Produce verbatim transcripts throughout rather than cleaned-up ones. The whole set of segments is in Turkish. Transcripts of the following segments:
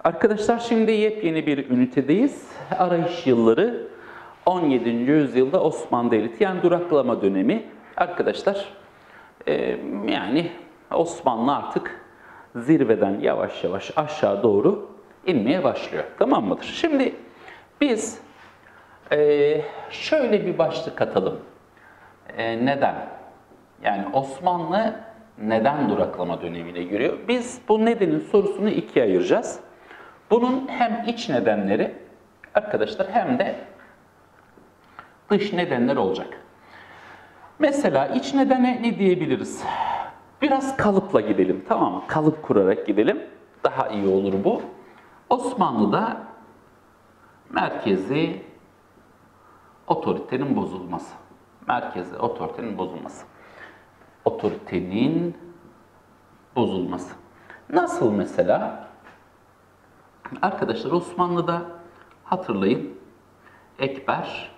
Arkadaşlar şimdi yepyeni bir ünitedeyiz. Arayış yılları on yedinci yüzyılda Osmanlı Devleti, yani duraklama dönemi. Arkadaşlar e, yani Osmanlı artık zirveden yavaş yavaş aşağı doğru inmeye başlıyor. Tamam mıdır? Şimdi biz e, şöyle bir başlık atalım. E, neden? Yani Osmanlı neden duraklama dönemine giriyor? Biz bu nedenin sorusunu ikiye ayıracağız. Bunun hem iç nedenleri arkadaşlar hem de dış nedenler olacak. Mesela iç nedene ne diyebiliriz? Biraz kalıpla gidelim, tamam mı? Kalıp kurarak gidelim. Daha iyi olur bu. Osmanlı'da merkezi otoritenin bozulması. Merkezi otoritenin bozulması. Otoritenin bozulması. Nasıl mesela? Arkadaşlar Osmanlı'da hatırlayın Ekber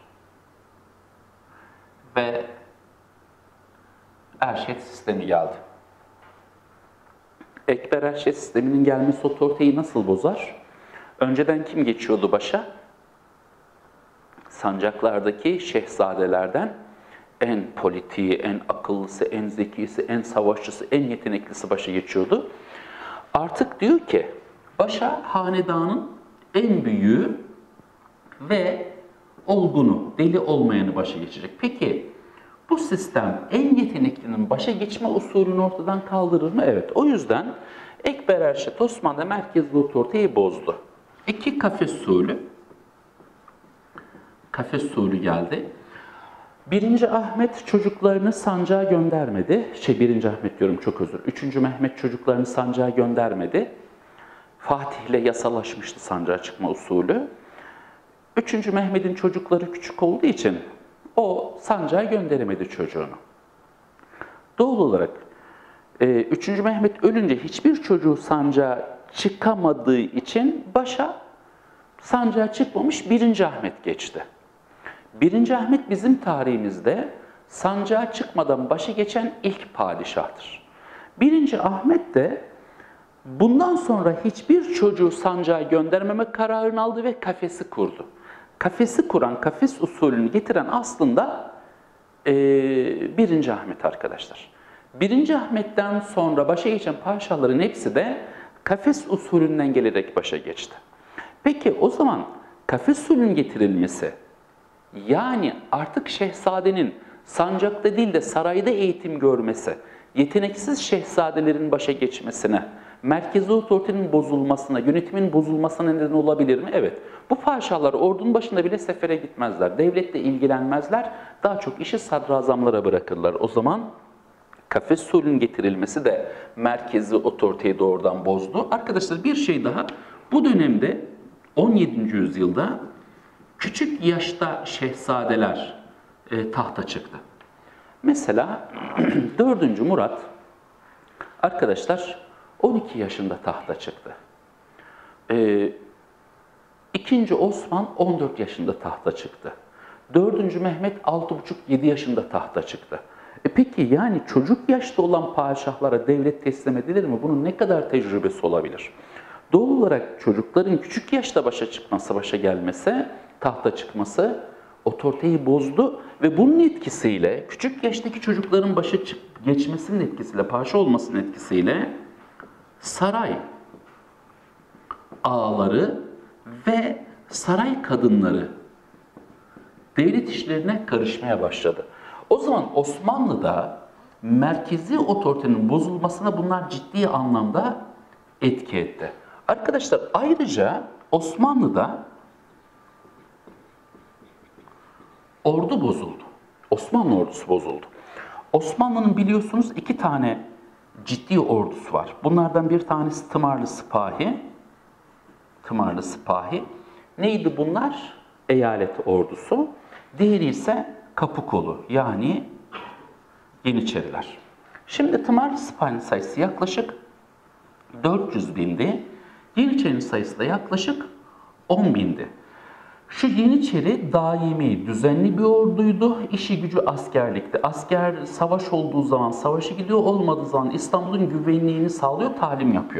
ve Erşet sistemi geldi. Ekber Erşet sisteminin gelmesi otoriteyi nasıl bozar? Önceden kim geçiyordu başa? Sancaklardaki şehzadelerden en politiği, en akıllısı, en zekisi, en savaşçısı, en yeteneklisi başa geçiyordu. Artık diyor ki başa hanedanın en büyüğü ve olgunu, deli olmayanı başa geçecek. Peki bu sistem en yeteneklinin başa geçme usulünü ortadan kaldırır mı? Evet. O yüzden Ekber Erşet Osmanlı merkezli otoriteyi bozdu. İki kafes usulü. Kafes usulü geldi. Birinci Ahmet çocuklarını sancağa göndermedi. Şey birinci Ahmet diyorum, çok özür. Üçüncü Mehmet çocuklarını sancağa göndermedi. Fatih'le yasalaşmıştı sancağa çıkma usulü. Üçüncü Mehmet'in çocukları küçük olduğu için o sancağa gönderemedi çocuğunu. Doğal olarak üçüncü Mehmet ölünce hiçbir çocuğu sancağa çıkamadığı için başa sancağa çıkmamış birinci Ahmet geçti. birinci Ahmet bizim tarihimizde sancağa çıkmadan başa geçen ilk padişahtır. birinci Ahmet de bundan sonra hiçbir çocuğu sancağa göndermeme kararını aldı ve kafesi kurdu. Kafesi kuran, kafes usulünü getiren aslında e, birinci Ahmet arkadaşlar. birinci Ahmet'ten sonra başa geçen paşaların hepsi de kafes usulünden gelerek başa geçti. Peki o zaman kafes usulünün getirilmesi, yani artık şehzadenin sancakta değil de sarayda eğitim görmesi, yeteneksiz şehzadelerin başa geçmesine, merkezi otoritenin bozulmasına, yönetimin bozulmasına neden olabilir mi? Evet. Bu paşalar ordunun başında bile sefere gitmezler. Devletle ilgilenmezler. Daha çok işi sadrazamlara bırakırlar. O zaman kafes usulünün getirilmesi de merkezi otoriteyi doğrudan bozdu. Arkadaşlar bir şey daha. Bu dönemde on yedinci yüzyılda küçük yaşta şehzadeler e, tahta çıktı. Mesela dördüncü Murat arkadaşlar on iki yaşında tahta çıktı. Ee, ikinci Osman on dört yaşında tahta çıktı. dördüncü Mehmet altı buçuk yedi yaşında tahta çıktı. E peki yani çocuk yaşta olan padişahlara devlet teslim edilir mi? Bunun ne kadar tecrübesi olabilir? Doğal olarak çocukların küçük yaşta başa çıkması, başa gelmesi, tahta çıkması otoriteyi bozdu ve bunun etkisiyle, küçük yaştaki çocukların başa çık geçmesinin etkisiyle, paşa olmasının etkisiyle saray ağaları ve saray kadınları devlet işlerine karışmaya başladı. O zaman Osmanlı'da merkezi otoritenin bozulmasına bunlar ciddi anlamda etki etti. Arkadaşlar ayrıca Osmanlı'da ordu bozuldu. Osmanlı ordusu bozuldu. Osmanlı'nın biliyorsunuz iki tane ciddi ordusu var. Bunlardan bir tanesi Tımarlı Sipahi. Tımarlı Sipahi. Neydi bunlar? Eyalet ordusu. Diğeri ise Kapıkolu, yani Yeniçeriler. Şimdi Tımarlı Sipahi'nin sayısı yaklaşık dört yüz bindi. Yeniçeri'nin sayısı da yaklaşık on bindi. Şu Yeniçeri daimi, düzenli bir orduydu. İşi gücü askerlikti. Asker savaş olduğu zaman savaşa gidiyor, olmadığı zaman İstanbul'un güvenliğini sağlıyor, talim yapıyor.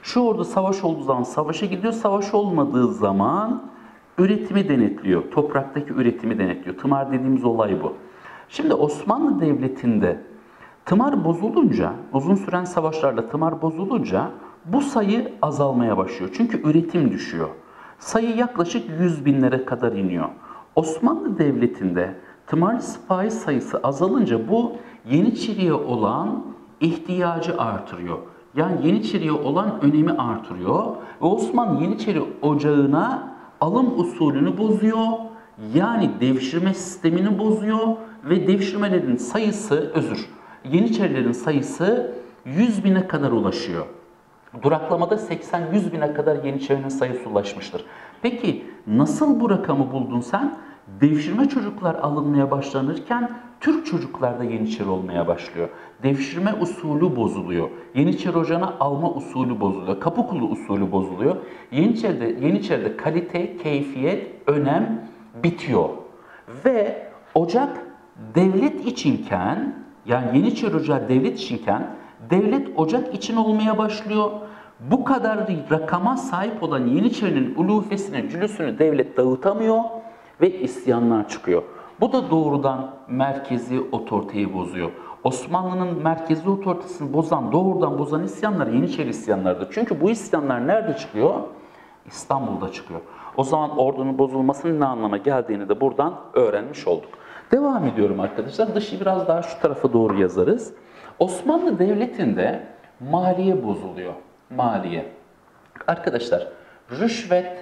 Şu orada savaş olduğu zaman savaşa gidiyor, savaş olmadığı zaman üretimi denetliyor. Topraktaki üretimi denetliyor. Tımar dediğimiz olay bu. Şimdi Osmanlı Devleti'nde tımar bozulunca, uzun süren savaşlarla tımar bozulunca bu sayı azalmaya başlıyor. Çünkü üretim düşüyor. Sayı yaklaşık yüz binlere kadar iniyor. Osmanlı Devleti'nde tımarlı sipahi sayısı azalınca bu Yeniçeri'ye olan ihtiyacı artırıyor. Yani Yeniçeri'ye olan önemi artırıyor. Ve Osmanlı Yeniçeri Ocağı'na alım usulünü bozuyor. Yani devşirme sistemini bozuyor ve devşirmelerin sayısı, özür, Yeniçerilerin sayısı yüz bine kadar ulaşıyor. Duraklamada seksen yüz bine kadar Yeniçerinin sayısı ulaşmıştır. Peki nasıl bu rakamı buldun sen? Devşirme çocuklar alınmaya başlanırken Türk çocuklar da Yeniçeri olmaya başlıyor. Devşirme usulü bozuluyor. Yeniçeri Ocağı'na alma usulü bozuluyor. Kapıkulu usulü bozuluyor. Yeniçeri'de, Yeniçeri'de kalite, keyfiyet, önem bitiyor. Ve ocak devlet içinken, yani Yeniçeri Ocağı devlet içinken, devlet ocak için olmaya başlıyor. Bu kadar rakama sahip olan Yeniçeri'nin ulufesini, cülüsünü devlet dağıtamıyor ve isyanlar çıkıyor. Bu da doğrudan merkezi otoriteyi bozuyor. Osmanlı'nın merkezi otoritesini bozan, doğrudan bozan isyanlar Yeniçeri isyanlarıdır. Çünkü bu isyanlar nerede çıkıyor? İstanbul'da çıkıyor. O zaman ordunun bozulmasının ne anlama geldiğini de buradan öğrenmiş olduk. Devam ediyorum arkadaşlar. Dışı biraz daha şu tarafa doğru yazarız. Osmanlı Devleti'nde maliye bozuluyor. Maliye. Arkadaşlar rüşvet,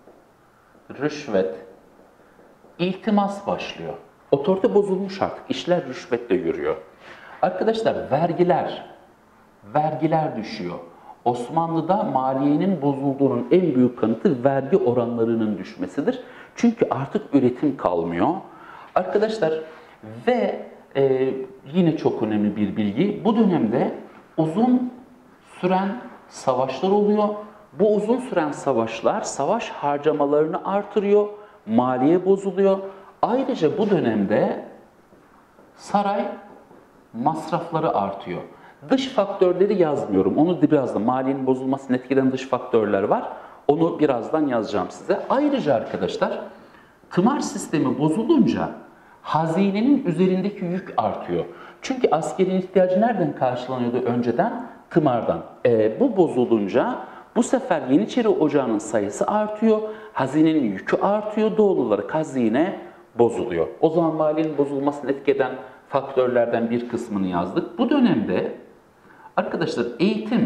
rüşvet, iltimas başlıyor. Otorite bozulmuş artık. İşler rüşvetle yürüyor. Arkadaşlar vergiler, vergiler düşüyor. Osmanlı'da maliyenin bozulduğunun en büyük kanıtı vergi oranlarının düşmesidir. Çünkü artık üretim kalmıyor. Arkadaşlar ve e, yine çok önemli bir bilgi. Bu dönemde uzun süren savaşlar oluyor. Bu uzun süren savaşlar savaş harcamalarını artırıyor. Maliye bozuluyor. Ayrıca bu dönemde saray masrafları artıyor. Dış faktörleri yazmıyorum. Onu birazdan, maliyenin bozulmasını etkileyen dış faktörler var. Onu birazdan yazacağım size. Ayrıca arkadaşlar tımar sistemi bozulunca hazinenin üzerindeki yük artıyor. Çünkü askerin ihtiyacı nereden karşılanıyordu önceden? Tımardan. E, bu bozulunca bu sefer Yeniçeri Ocağı'nın sayısı artıyor. Hazinenin yükü artıyor. Doğal olarak hazine bozuluyor. O zaman maliyenin bozulmasını etkileyen faktörlerden bir kısmını yazdık. Bu dönemde arkadaşlar eğitim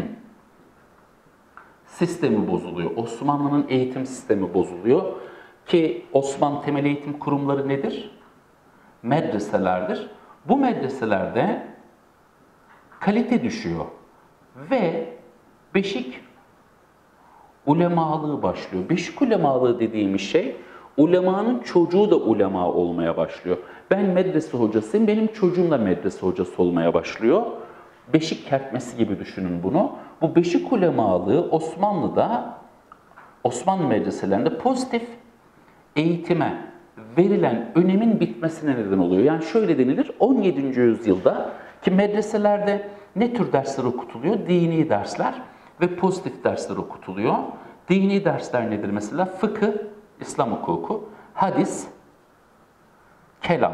sistemi bozuluyor. Osmanlı'nın eğitim sistemi bozuluyor. Ki Osmanlı temel eğitim kurumları nedir? Medreselerdir. Bu medreselerde kalite düşüyor. Ve beşik ulemalığı başlıyor. Beşik ulemalığı dediğimiz şey, ulemanın çocuğu da ulema olmaya başlıyor. Ben medrese hocasıyım, benim çocuğum da medrese hocası olmaya başlıyor. Beşik kertmesi gibi düşünün bunu. Bu beşik ulemalığı Osmanlı'da, Osmanlı medreselerinde pozitif eğitime verilen önemin bitmesine neden oluyor. Yani şöyle denilir, on yedinci yüzyılda ki medreselerde ne tür dersler okutuluyor? Dini dersler ve pozitif dersler okutuluyor. Dini dersler nedir mesela? Fıkıh, İslam hukuku, hadis, kelam.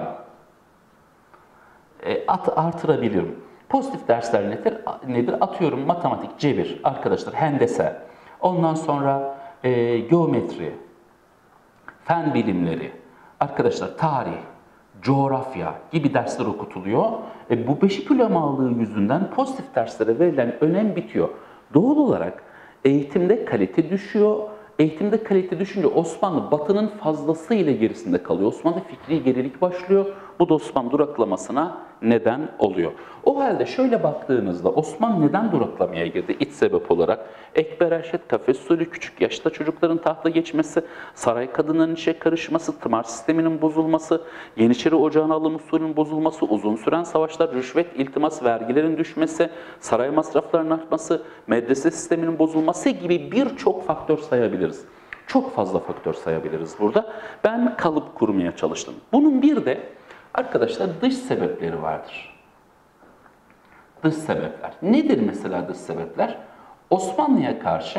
E, at, artırabilirim. Pozitif dersler nedir? nedir? Atıyorum matematik, cebir, arkadaşlar hendese, ondan sonra e, geometri, fen bilimleri, arkadaşlar tarih, coğrafya gibi dersler okutuluyor. E, bu beşik ulemalığı yüzünden pozitif derslere verilen önem bitiyor. Doğal olarak eğitimde kalite düşüyor. Eğitimde kalite düşünce Osmanlı Batı'nın fazlasıyla gerisinde kalıyor. Osmanlı fikri gerilik başlıyor. Bu da Osmanlı duraklamasına neden oluyor. O halde şöyle baktığınızda Osmanlı neden duraklamaya girdi? İç sebep olarak Ekber Erşet kafes usulü, küçük yaşta çocukların tahta geçmesi, saray kadınlarının işe karışması, tımar sisteminin bozulması, Yeniçeri Ocağı'na alım usulünün bozulması, uzun süren savaşlar, rüşvet, iltimas, vergilerin düşmesi, saray masraflarının artması, medrese sisteminin bozulması gibi birçok faktör sayabiliriz. Çok fazla faktör sayabiliriz burada. Ben kalıp kurmaya çalıştım. Bunun bir de arkadaşlar dış sebepleri vardır. Dış sebepler. Nedir mesela dış sebepler? Osmanlı'ya karşı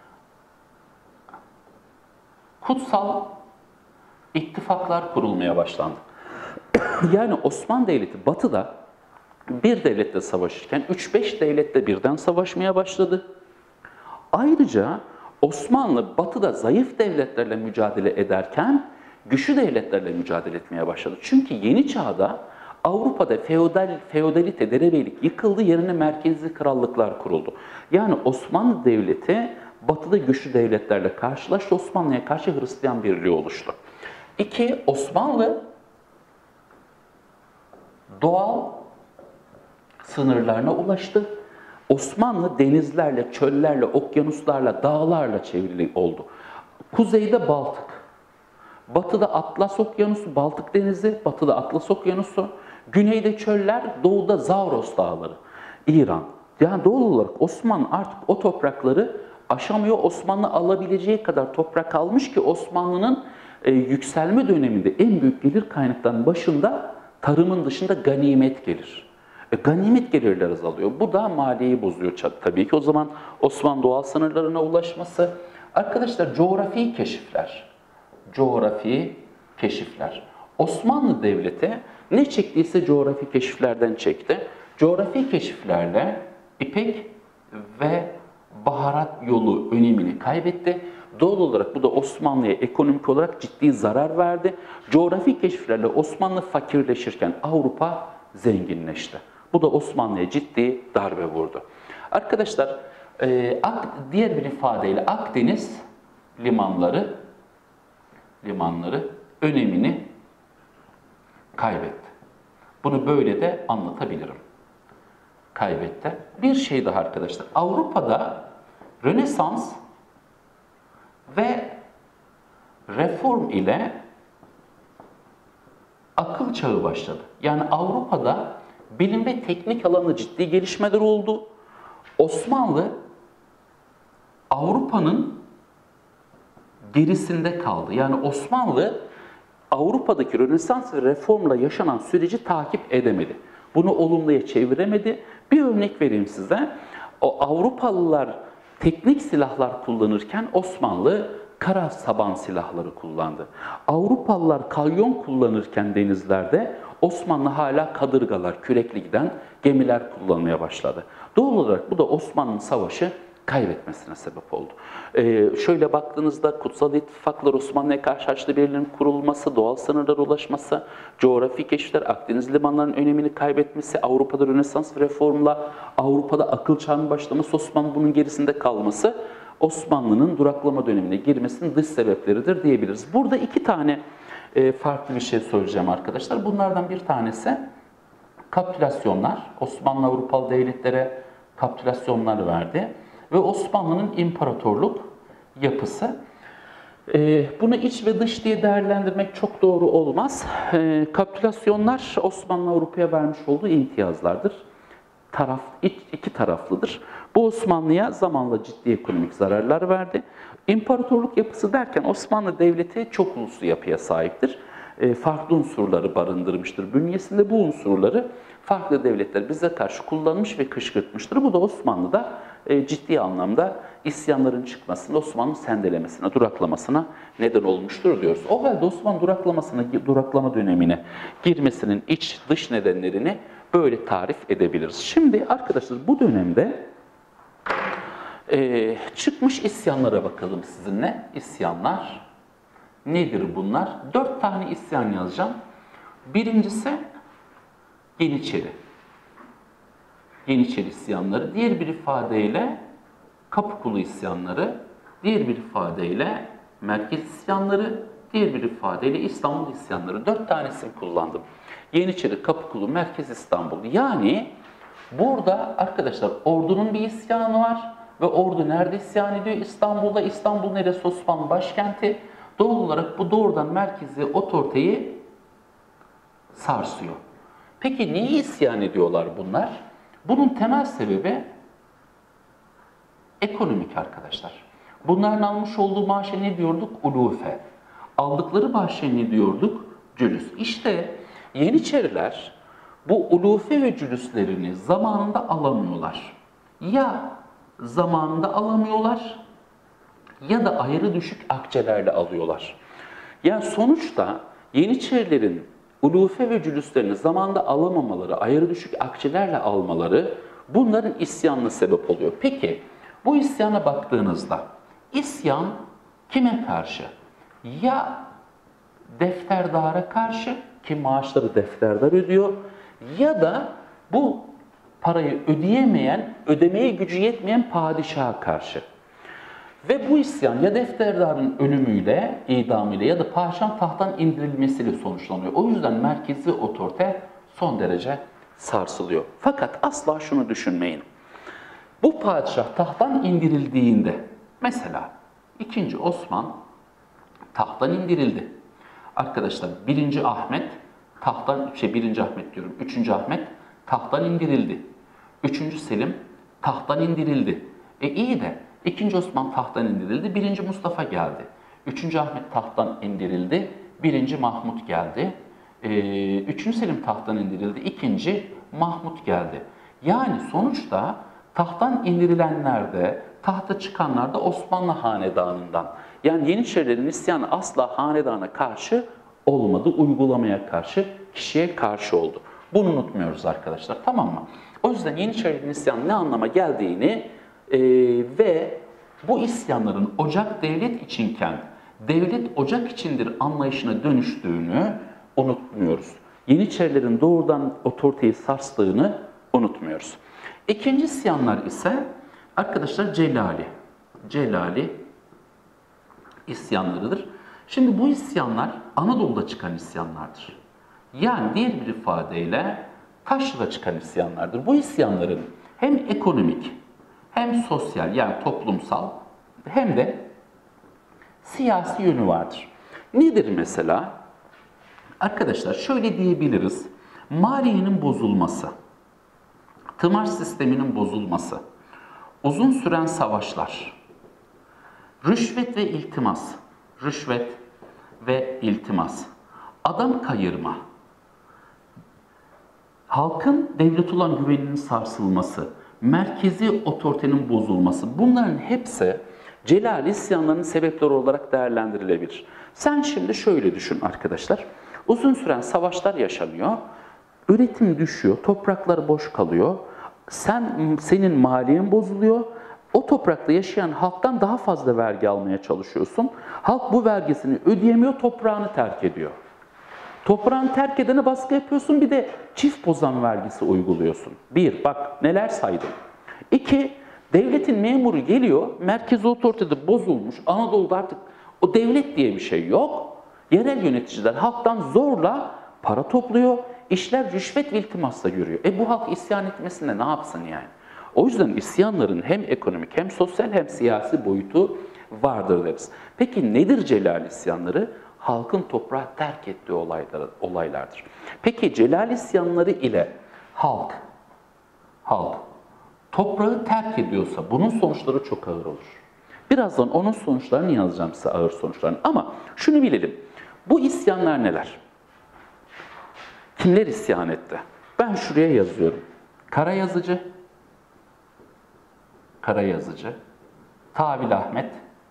kutsal ittifaklar kurulmaya başlandı. Yani Osmanlı Devleti batıda bir devletle savaşırken üç beş devletle birden savaşmaya başladı. Ayrıca Osmanlı batıda zayıf devletlerle mücadele ederken güçlü devletlerle mücadele etmeye başladı. Çünkü yeni çağda Avrupa'da feodal, feodalite, derebeylik yıkıldı, yerine merkezli krallıklar kuruldu. Yani Osmanlı Devleti batıda güçlü devletlerle karşılaştı, Osmanlı'ya karşı Hristiyan birliği oluştu. İki, Osmanlı doğal sınırlarına ulaştı. Osmanlı denizlerle, çöllerle, okyanuslarla, dağlarla çevrili oldu. Kuzeyde Baltık, batıda Atlas Okyanusu, Baltık Denizi, batıda Atlas Okyanusu, güneyde çöller, doğuda Zavros Dağları, İran. Yani doğal olarak Osmanlı artık o toprakları aşamıyor. Osmanlı alabileceği kadar toprak almış ki Osmanlı'nın e, yükselme döneminde en büyük gelir kaynaklarının başında tarımın dışında ganimet gelir. E, ganimet gelirleri azalıyor. Bu da maliyeyi bozuyor tabii ki. O zaman Osmanlı doğal sınırlarına ulaşması. Arkadaşlar coğrafi keşifler. Coğrafi keşifler. Osmanlı Devleti ne çektiyse coğrafi keşiflerden çekti. Coğrafi keşiflerle İpek ve baharat yolu önemini kaybetti. Doğal olarak bu da Osmanlı'ya ekonomik olarak ciddi zarar verdi. Coğrafi keşiflerle Osmanlı fakirleşirken Avrupa zenginleşti. Bu da Osmanlı'ya ciddi darbe vurdu. Arkadaşlar, diğer bir ifadeyle Akdeniz limanları limanları önemini kaybetti. Bunu böyle de anlatabilirim. Kaybetti. Bir şey daha arkadaşlar. Avrupa'da Rönesans ve reform ile akıl çağı başladı. Yani Avrupa'da bilim ve teknik alanında ciddi gelişmeler oldu. Osmanlı Avrupa'nın gerisinde kaldı. Yani Osmanlı Avrupa'daki Rönesans ve reformla yaşanan süreci takip edemedi. Bunu olumluya çeviremedi. Bir örnek vereyim size. O Avrupalılar teknik silahlar kullanırken Osmanlı kara saban silahları kullandı. Avrupalılar kalyon kullanırken denizlerde Osmanlı hala kadırgalar, kürekli giden gemiler kullanmaya başladı. Doğal olarak bu da Osmanlı savaşı kaybetmesine sebep oldu. Ee, şöyle baktığınızda kutsal ittifaklar, Osmanlı'ya karşı Haçlı Birliği'nin kurulması, doğal sınırlara ulaşması, coğrafi keşifler, Akdeniz limanlarının önemini kaybetmesi, Avrupa'da Rönesans ve reformla Avrupa'da akıl çağının başlaması, Osmanlı bunun gerisinde kalması, Osmanlı'nın duraklama dönemine girmesinin dış sebepleridir diyebiliriz. Burada iki tane e, farklı bir şey söyleyeceğim arkadaşlar. Bunlardan bir tanesi kapitülasyonlar. Osmanlı Avrupalı devletlere kapitülasyonlar verdi. Ve Osmanlı'nın imparatorluk yapısı. Ee, bunu iç ve dış diye değerlendirmek çok doğru olmaz. Ee, kapitülasyonlar Osmanlı Avrupa'ya vermiş olduğu imtiyazlardır. Taraf, iki taraflıdır. Bu Osmanlı'ya zamanla ciddi ekonomik zararlar verdi. İmparatorluk yapısı derken Osmanlı Devleti çok uluslu yapıya sahiptir. Ee, farklı unsurları barındırmıştır. Bünyesinde bu unsurları farklı devletler bize karşı kullanmış ve kışkırtmıştır. Bu da Osmanlı'da e, ciddi anlamda isyanların çıkmasına, Osmanlı sendelemesine, duraklamasına neden olmuştur diyoruz. O halde Osmanlı duraklamasına, duraklama dönemine girmesinin iç dış nedenlerini böyle tarif edebiliriz. Şimdi arkadaşlar bu dönemde e, çıkmış isyanlara bakalım sizinle. İsyanlar nedir bunlar? Dört tane isyan yazacağım. Birincisi Yeniçeri. Yeniçeri isyanları. Diğer bir ifadeyle Kapıkulu isyanları. Diğer bir ifadeyle Merkez isyanları. Diğer bir ifadeyle İstanbul isyanları. Dört tane isim kullandım. Yeniçeri, Kapıkulu, Merkez İstanbul. Yani burada arkadaşlar ordunun bir isyanı var. Ve ordu nerede isyan ediyor? İstanbul'da. İstanbul neresi? Osmanlı başkenti. Doğal olarak bu doğrudan merkezi otoriteyi sarsıyor. Peki niye isyan ediyorlar bunlar? Bunun temel sebebi ekonomik arkadaşlar. Bunların almış olduğu maaşa ne diyorduk? Ulufe. Aldıkları maaşa ne diyorduk? Cülüs. İşte Yeniçeriler bu ulufe ve cülüslerini zamanında alamıyorlar. Ya zamanında alamıyorlar ya da ayrı düşük akçelerle alıyorlar. Yani sonuçta Yeniçerilerin ulufe ve cülüslerini zamanda alamamaları, ayrı düşük akçelerle almaları bunların isyanına sebep oluyor. Peki bu isyana baktığınızda isyan kime karşı? Ya defterdara karşı, ki maaşları defterdar ödüyor, ya da bu parayı ödeyemeyen, ödemeye gücü yetmeyen padişaha karşı. Ve bu isyan ya defterdarın ölümüyle, idamıyla ya da padişahın tahttan indirilmesiyle sonuçlanıyor. O yüzden merkezi otorite son derece sarsılıyor. Fakat asla şunu düşünmeyin. Bu padişah tahttan indirildiğinde, mesela ikinci Osman tahttan indirildi. Arkadaşlar birinci Ahmet tahttan, şey birinci Ahmet diyorum, üçüncü Ahmet tahttan indirildi. üçüncü Selim tahttan indirildi. E iyi de ikinci Osman tahttan indirildi, birinci Mustafa geldi. üçüncü Ahmet tahttan indirildi, birinci Mahmut geldi. E, üçüncü Selim tahttan indirildi, ikinci Mahmut geldi. Yani sonuçta tahttan indirilenler de, tahta çıkanlar da Osmanlı hanedanından. Yani Yeniçerilerin isyanı asla hanedana karşı olmadı, uygulamaya karşı, kişiye karşı oldu. Bunu unutmuyoruz arkadaşlar, tamam mı? O yüzden Yeniçerilerin isyanı ne anlama geldiğini e, ve bu isyanların ocak devlet içinken devlet ocak içindir anlayışına dönüştüğünü unutmuyoruz. Yeniçerilerin doğrudan otoriteyi sarstığını unutmuyoruz. İkinci isyanlar ise arkadaşlar Celali. Celali isyanlarıdır. Şimdi bu isyanlar Anadolu'da çıkan isyanlardır. Yani diğer bir ifadeyle Taşra'da çıkan isyanlardır. Bu isyanların hem ekonomik hem sosyal yani toplumsal hem de siyasi yönü vardır. Nedir mesela? Arkadaşlar şöyle diyebiliriz. Maliyenin bozulması, tımar sisteminin bozulması, uzun süren savaşlar, rüşvet ve iltimas, rüşvet ve iltimas, adam kayırma, halkın devlet olan güveninin sarsılması, merkezi otoritenin bozulması, bunların hepsi Celal isyanlarının sebepleri olarak değerlendirilebilir. Sen şimdi şöyle düşün arkadaşlar. Uzun süren savaşlar yaşanıyor, üretim düşüyor, topraklar boş kalıyor, sen senin maliyen bozuluyor, o toprakta yaşayan halktan daha fazla vergi almaya çalışıyorsun. Halk bu vergisini ödeyemiyor, toprağını terk ediyor. Toprağını terk edene baskı yapıyorsun, bir de çift bozan vergisi uyguluyorsun. Bir, bak neler saydım. İki, devletin memuru geliyor, merkezi otoritede bozulmuş, Anadolu'da artık o devlet diye bir şey yok. Yerel yöneticiler halktan zorla para topluyor, işler rüşvet ve iltimasla yürüyor. E bu halk isyan etmesinde ne yapsın yani? O yüzden isyanların hem ekonomik hem sosyal hem siyasi boyutu vardır deriz. Peki nedir Celal isyanları? Halkın toprağı terk ettiği olaylar, olaylardır. Peki Celal isyanları ile halk, halk toprağı terk ediyorsa bunun sonuçları çok ağır olur. Birazdan onun sonuçlarını yazacağım size, ağır sonuçlarını. Ama şunu bilelim, bu isyanlar neler? Kimler isyan etti? Ben şuraya yazıyorum. Karayazıcı, Karayazıcı, Tavil Ahmet,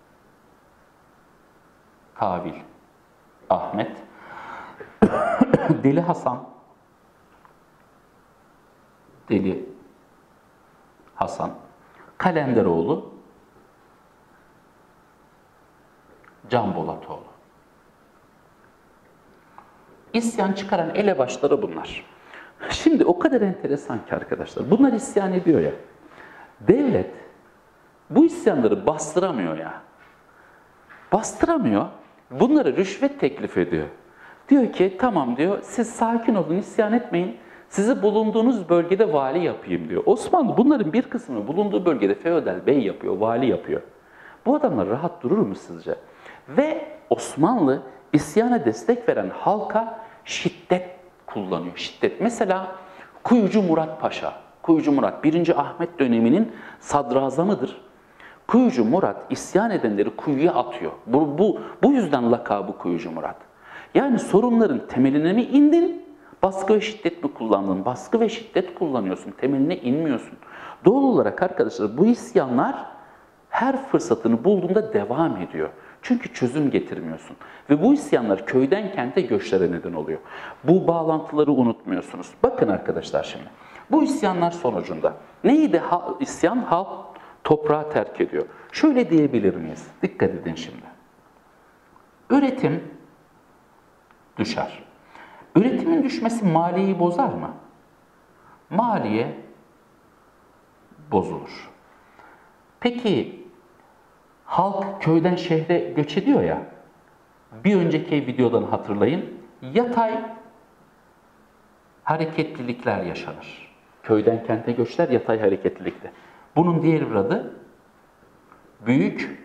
Tavil Ahmet, Deli Hasan, Deli Hasan, Kalenderoğlu, Can Bolatoğlu. İsyan çıkaran elebaşları bunlar. Şimdi o kadar enteresan ki arkadaşlar, bunlar isyan ediyor ya. Devlet bu isyanları bastıramıyor ya. Bastıramıyor. Bunlara rüşvet teklif ediyor. Diyor ki tamam diyor, siz sakin olun, isyan etmeyin. Sizi bulunduğunuz bölgede vali yapayım diyor. Osmanlı bunların bir kısmını bulunduğu bölgede feodal bey yapıyor, vali yapıyor. Bu adamlar rahat durur mu sizce? Ve Osmanlı isyana destek veren halka şiddet kullanıyor. Şiddet. Mesela Kuyucu Murat Paşa. Kuyucu Murat birinci Ahmet döneminin sadrazamıdır. Kuyucu Murat isyan edenleri kuyuya atıyor. Bu, bu, bu yüzden lakabı Kuyucu Murat. Yani sorunların temeline mi indin, baskı ve şiddet mi kullandın? Baskı ve şiddet kullanıyorsun, temeline inmiyorsun. Doğal olarak arkadaşlar bu isyanlar her fırsatını bulduğunda devam ediyor. Çünkü çözüm getirmiyorsun. Ve bu isyanlar köyden kente göçlere neden oluyor. Bu bağlantıları unutmuyorsunuz. Bakın arkadaşlar şimdi. Bu isyanlar sonucunda neydi? Ha, isyan halk toprağı terk ediyor. Şöyle diyebilir miyiz? Dikkat edin şimdi. Üretim düşer. Üretimin düşmesi maliyeyi bozar mı? Maliye bozulur. Peki halk köyden şehre göç ediyor ya, bir önceki videodan hatırlayın, yatay hareketlilikler yaşanır. Köyden kente göçler yatay hareketlilikte. Bunun diğer bir adı büyük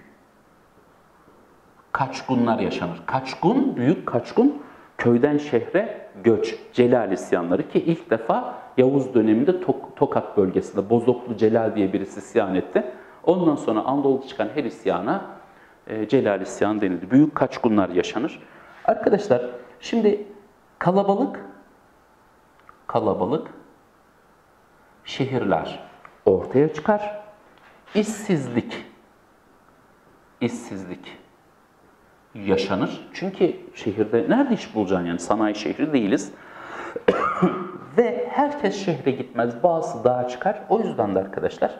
kaçgunlar yaşanır. Kaçgun, büyük kaçgun, köyden şehre göç, Celal isyanları ki ilk defa Yavuz döneminde Tok Tokat bölgesinde Bozoklu Celal diye birisi isyan etti. Ondan sonra Anadolu'da çıkan her isyana e, Celal isyanı denildi. Büyük kaçgunlar yaşanır. Arkadaşlar şimdi kalabalık, kalabalık şehirler ortaya çıkar. İşsizlik, işsizlik yaşanır. Çünkü şehirde nerede iş bulacaksın yani? Sanayi şehri değiliz. Ve herkes şehre gitmez. Bazısı dağa çıkar. O yüzden de arkadaşlar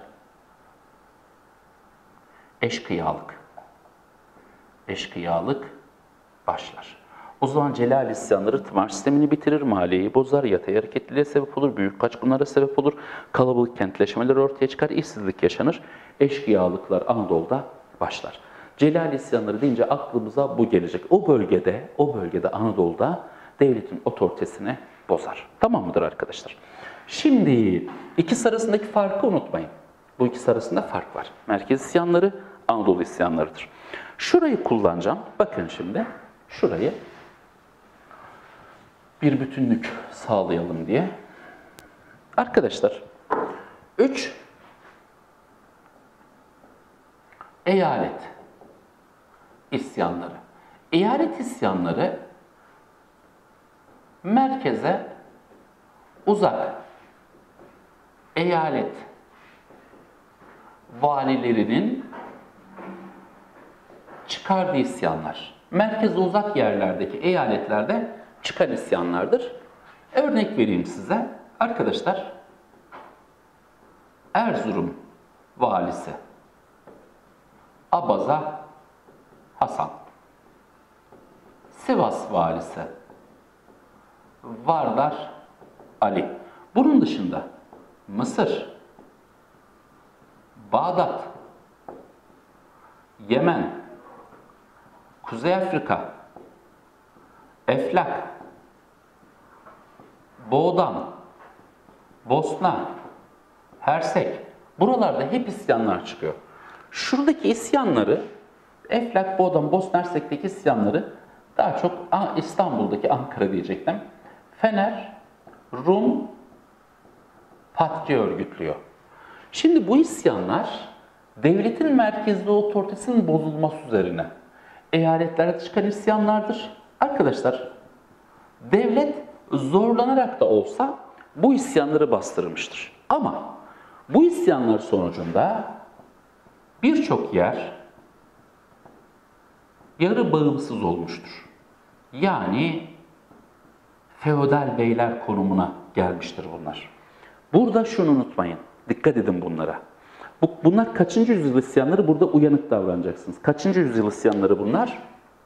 eşkıyalık. Eşkıyalık başlar. O zaman Celal isyanları tımar sistemini bitirir, maliyeyi bozar, yatay hareketliliğe sebep olur, büyük kaçkınlara sebep olur, kalabalık kentleşmeler ortaya çıkar, işsizlik yaşanır, eşkıyalıklar Anadolu'da başlar. Celal isyanları deyince aklımıza bu gelecek. O bölgede, o bölgede Anadolu'da devletin otoritesini bozar. Tamam mıdır arkadaşlar? Şimdi ikisi arasındaki farkı unutmayın. Bu ikisi arasında fark var. Merkez isyanları, Anadolu isyanlarıdır. Şurayı kullanacağım. Bakın şimdi, şurayı bir bütünlük sağlayalım diye. Arkadaşlar, üç eyalet isyanları. Eyalet isyanları merkeze uzak eyalet valilerinin çıkardığı isyanlar. Merkeze uzak yerlerdeki eyaletlerde çıkan isyanlardır. Örnek vereyim size. Arkadaşlar, Erzurum valisi Abaza Hasan, Sivas valisi Vardar Ali. Bunun dışında Mısır, Bağdat, Yemen, Kuzey Afrika, Eflak, Boğdan, Bosna, Hersek. Buralarda hep isyanlar çıkıyor. Şuradaki isyanları, Eflak, Boğdan, Bosna Hersek'teki isyanları daha çok İstanbul'daki Ankara diyecektim. Fener, Rum, Patri örgütlüyor. Şimdi bu isyanlar devletin merkezli otoritesinin bozulması üzerine eyaletlerde çıkan isyanlardır. Arkadaşlar, devlet zorlanarak da olsa bu isyanları bastırmıştır. Ama bu isyanlar sonucunda birçok yer yarı bağımsız olmuştur. Yani feodal beyler konumuna gelmiştir bunlar. Burada şunu unutmayın. Dikkat edin bunlara. Bu, bunlar kaçıncı yüzyıl isyanları? Burada uyanık davranacaksınız. Kaçıncı yüzyıl isyanları bunlar?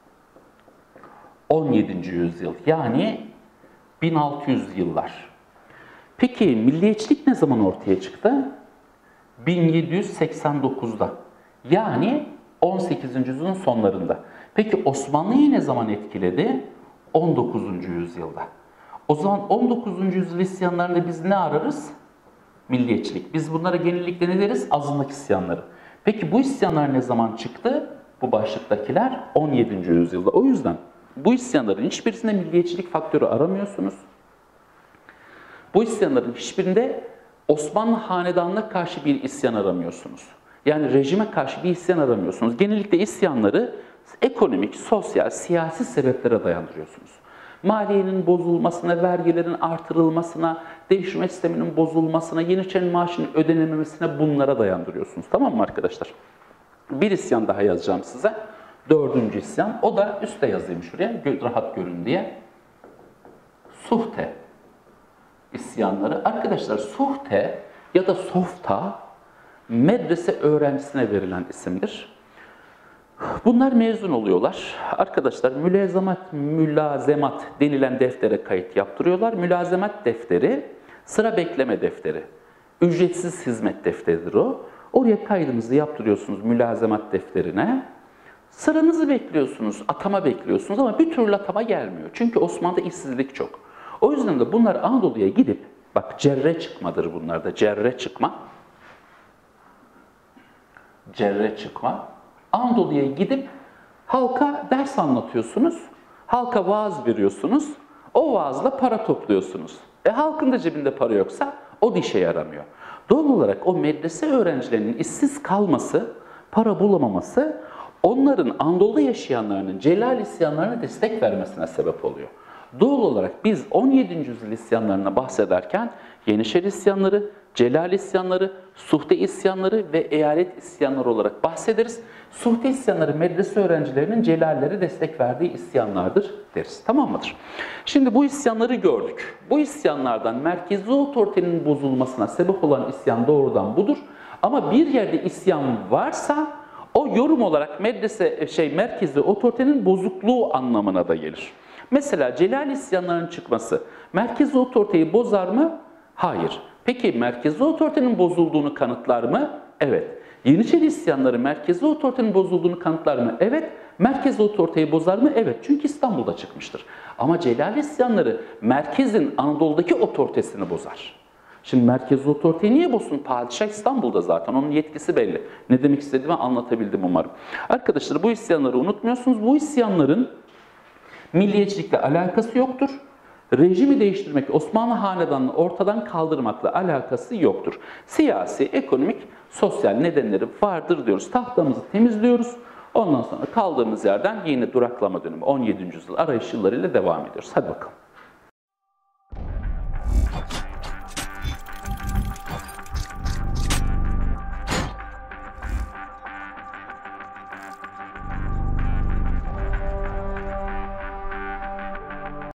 on yedinci yüzyıl. Yani bin altı yüz yıllar. Peki milliyetçilik ne zaman ortaya çıktı? bin yedi yüz seksen dokuzda. Yani on sekizinci yüzyılın sonlarında. Peki Osmanlı'yı ne zaman etkiledi? on dokuzuncu yüzyılda. O zaman on dokuzuncu yüzyıl isyanlarında biz ne ararız? Milliyetçilik. Biz bunlara genellikle ne deriz? Azınlık isyanları. Peki bu isyanlar ne zaman çıktı? Bu başlıktakiler on yedinci yüzyılda. O yüzden bu isyanların hiçbirisinde milliyetçilik faktörü aramıyorsunuz. Bu isyanların hiçbirinde Osmanlı hanedanına karşı bir isyan aramıyorsunuz. Yani rejime karşı bir isyan aramıyorsunuz. Genellikle isyanları ekonomik, sosyal, siyasi sebeplere dayandırıyorsunuz. Maliyenin bozulmasına, vergilerin artırılmasına, değişme sisteminin bozulmasına, Yeniçeri maaşının ödenememesine, bunlara dayandırıyorsunuz. Tamam mı arkadaşlar? Bir isyan daha yazacağım size. Dördüncü isyan. O da üstte yazayım şuraya, rahat görün diye. Suhte isyanları. Arkadaşlar suhte ya da softa medrese öğrencisine verilen isimdir. Bunlar mezun oluyorlar. Arkadaşlar mülazemat, mülazemat denilen deftere kayıt yaptırıyorlar. Mülazemat defteri sıra bekleme defteri. Ücretsiz hizmet defteridir o. Oraya kaydınızı yaptırıyorsunuz mülazemat defterine. Sıranızı bekliyorsunuz, atama bekliyorsunuz ama bir türlü atama gelmiyor. Çünkü Osmanlı'da işsizlik çok. O yüzden de bunlar Anadolu'ya gidip, bak cerre çıkmadır bunlar da, cerre çıkma. Cerre çıkma. Anadolu'ya gidip halka ders anlatıyorsunuz, halka vaaz veriyorsunuz, o vaazla para topluyorsunuz. E halkın da cebinde para yoksa o da işe yaramıyor. Doğal olarak o medrese öğrencilerinin işsiz kalması, para bulamaması, onların Anadolu'da yaşayanlarının Celal isyanlarına destek vermesine sebep oluyor. Doğal olarak biz on yedinci yüzyıl isyanlarına bahsederken Yeniçeri isyanları, Celal isyanları, Suhte isyanları ve eyalet isyanları olarak bahsederiz. Suhte isyanları medrese öğrencilerinin Celallere destek verdiği isyanlardır deriz. Tamam mıdır? Şimdi bu isyanları gördük. Bu isyanlardan merkezi otoritenin bozulmasına sebep olan isyan doğrudan budur. Ama bir yerde isyan varsa o yorum olarak medrese şey merkezi otoritenin bozukluğu anlamına da gelir. Mesela Celal isyanlarının çıkması merkezi otoriteyi bozar mı? Hayır. Peki merkezi otoritenin bozulduğunu kanıtlar mı? Evet. Yeniçeri isyanları merkezi otoritenin bozulduğunu kanıtlar mı? Evet. Merkezi otoriteyi bozar mı? Evet. Çünkü İstanbul'da çıkmıştır. Ama Celal isyanları merkezin Anadolu'daki otoritesini bozar. Şimdi merkezi otoriteyi niye bozsun? Padişah İstanbul'da zaten. Onun yetkisi belli. Ne demek istediğimi anlatabildim umarım. Arkadaşlar bu isyanları unutmuyorsunuz. Bu isyanların milliyetçilikle alakası yoktur. Rejimi değiştirmek, Osmanlı hanedanını ortadan kaldırmakla alakası yoktur. Siyasi, ekonomik, sosyal nedenleri vardır diyoruz. Tahtamızı temizliyoruz. Ondan sonra kaldığımız yerden yeni duraklama dönemi on yedinci yüzyıl arayış yıllarıyla devam ediyoruz. Hadi bakalım.